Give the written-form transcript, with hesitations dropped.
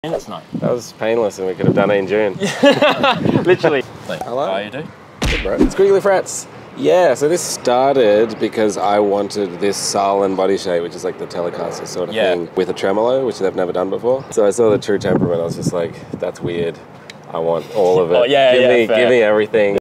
minutes now. That was painless and we could have done it in June. Literally. Hello. How you do? Good, bro. It's Squiggly Frats. Yeah, so this started because I wanted this Salin body shape, which is like the Telecaster sort of thing, with a tremolo, which they've never done before. So I saw the True Temperament, I was just like, that's weird. I want all of it. Oh, yeah, give me everything.